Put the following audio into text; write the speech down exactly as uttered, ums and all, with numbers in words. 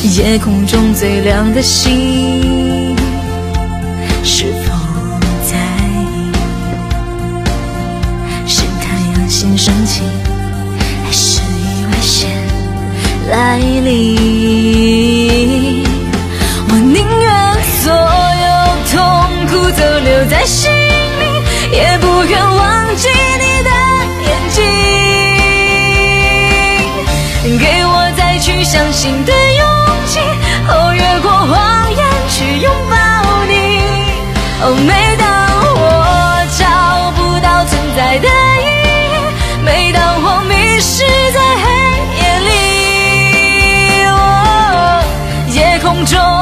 夜空中最亮的星，是否在意？是太阳先升起，还是意外先来临？我宁愿所有痛苦都留在心里，也不愿忘记你的眼睛，给我再去相信的勇气，哦，越过谎言去拥抱你。哦，每当我找不到存在的意义，每当我迷失在黑夜里，哦，夜空中